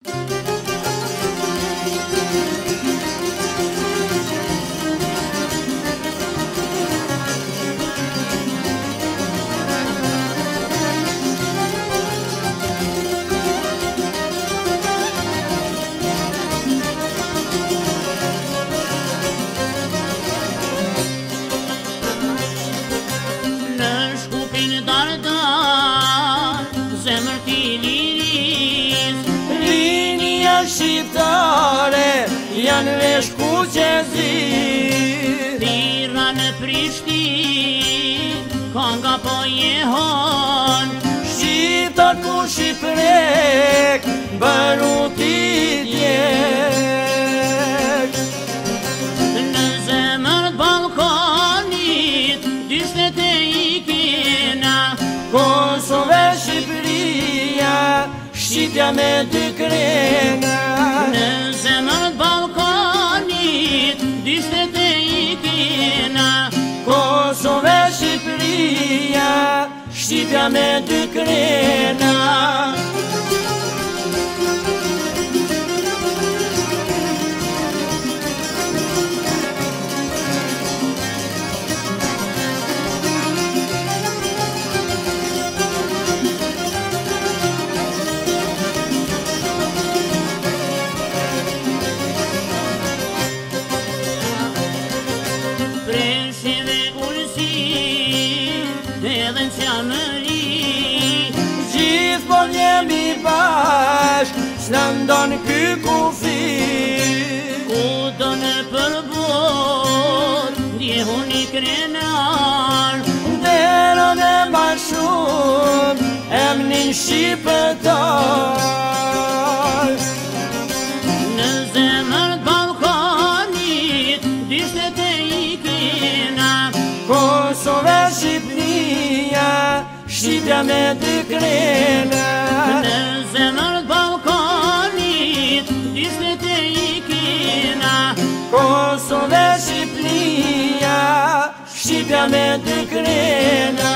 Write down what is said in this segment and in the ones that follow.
Shqiptare janë vesh ku qezi, Thira në Prishtin, Konga po jehon, Shqiptar ku Shqiprek, baruti djek. në zemër të Ballkanit, dyshtet e ikina, Kosovë, Shqipëria, Shqipja me dy krena. në zemër të Ballkanit, dyshtet e ikina, Kosovë, Shqipëria, Shqipja me dy krena. Gjithmonë jemi bashk, s'na ndon ky kufi. Kudo në përbot, ndjehun i krenar, Nderon e ma shumë, emnin shqiptar. në zemër të Ballkanit, dyshtet e ikina, Kosovë, Shqipëria, Shqipja me dy krena. në zemër të Ballkanit, dyshtet e ikina, Kosovë, Shqipëria, Shqipja me dy krena.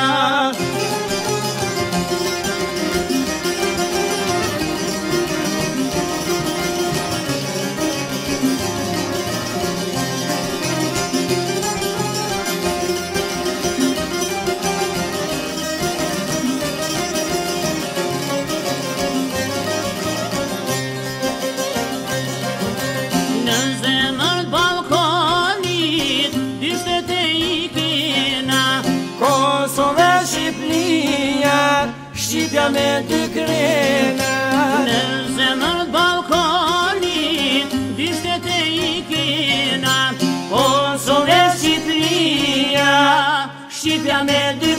në zemër të Ballkanit, dyshtet e ikina, Kosovë, Shqipëria, Shqipja me dy krena. në zemër të Ballkanit, dyshtet e ikina, Kosovë, Shqipëria, Shqipja me dy